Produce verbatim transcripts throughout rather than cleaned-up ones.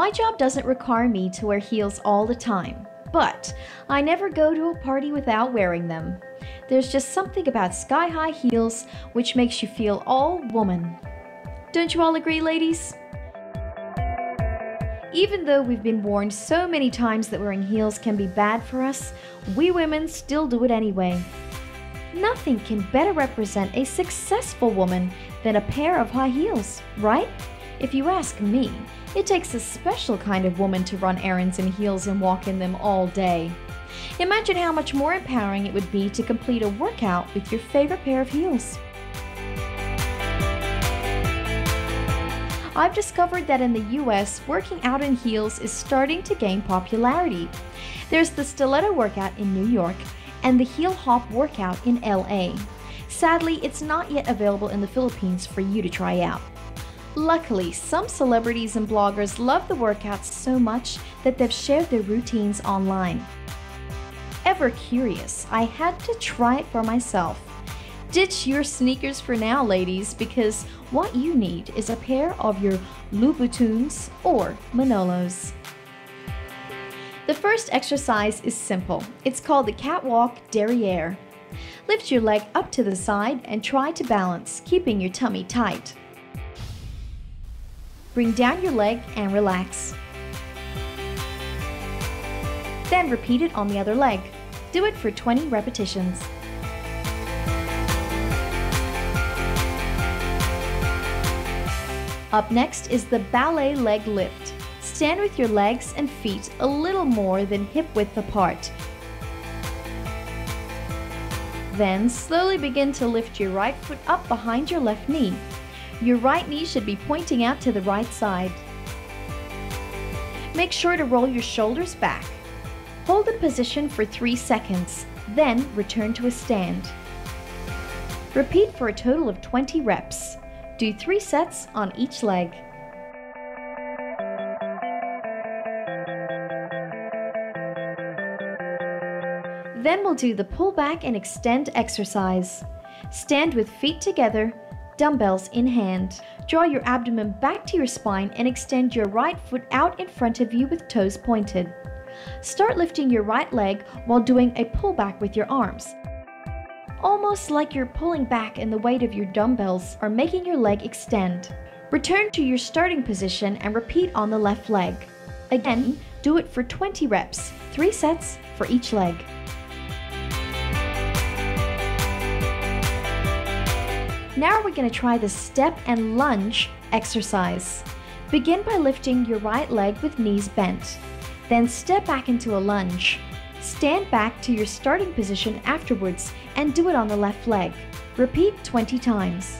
My job doesn't require me to wear heels all the time, but I never go to a party without wearing them. There's just something about sky-high heels which makes you feel all woman. Don't you all agree, ladies? Even though we've been warned so many times that wearing heels can be bad for us, we women still do it anyway. Nothing can better represent a successful woman than a pair of high heels, right? If you ask me, it takes a special kind of woman to run errands in heels and walk in them all day. Imagine how much more empowering it would be to complete a workout with your favorite pair of heels. I've discovered that in the U S, working out in heels is starting to gain popularity. There's the stiletto workout in New York and the heel hop workout in L A. Sadly, it's not yet available in the Philippines for you to try out. Luckily, some celebrities and bloggers love the workouts so much that they've shared their routines online. Ever curious, I had to try it for myself. Ditch your sneakers for now, ladies, because what you need is a pair of your Louboutins or Manolos. The first exercise is simple. It's called the catwalk derriere. Lift your leg up to the side and try to balance, keeping your tummy tight. Bring down your leg and relax. Then repeat it on the other leg. Do it for twenty repetitions. Up next is the ballet leg lift. Stand with your legs and feet a little more than hip width apart. Then slowly begin to lift your right foot up behind your left knee. Your right knee should be pointing out to the right side. Make sure to roll your shoulders back. Hold the position for three seconds, then return to a stand. Repeat for a total of twenty reps. Do three sets on each leg. Then we'll do the pull back and extend exercise. Stand with feet together, dumbbells in hand. Draw your abdomen back to your spine and extend your right foot out in front of you with toes pointed. Start lifting your right leg while doing a pull back with your arms. Almost like you're pulling back and the weight of your dumbbells are making your leg extend. Return to your starting position and repeat on the left leg. Again, do it for twenty reps, three sets for each leg. Now we're going to try the step and lunge exercise. Begin by lifting your right leg with knees bent. Then step back into a lunge. Stand back to your starting position afterwards and do it on the left leg. Repeat twenty times.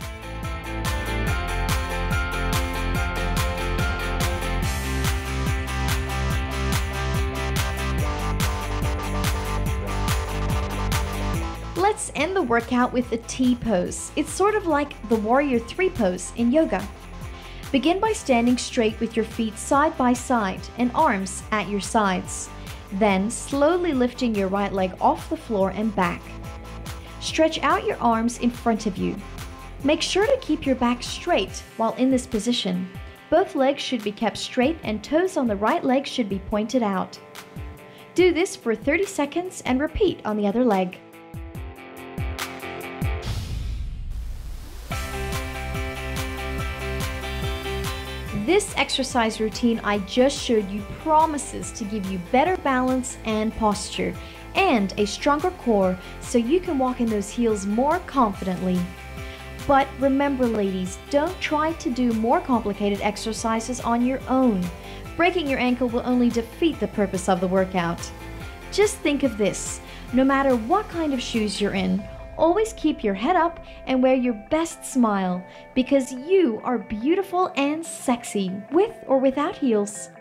Let's end the workout with a T pose. It's sort of like the Warrior Three pose in yoga. Begin by standing straight with your feet side by side and arms at your sides. Then slowly lifting your right leg off the floor and back. Stretch out your arms in front of you. Make sure to keep your back straight while in this position. Both legs should be kept straight and toes on the right leg should be pointed out. Do this for thirty seconds and repeat on the other leg. This exercise routine I just showed you promises to give you better balance and posture and a stronger core so you can walk in those heels more confidently. But remember, ladies, don't try to do more complicated exercises on your own. Breaking your ankle will only defeat the purpose of the workout. Just think of this, no matter what kind of shoes you're in, always keep your head up and wear your best smile because you are beautiful and sexy with or without heels.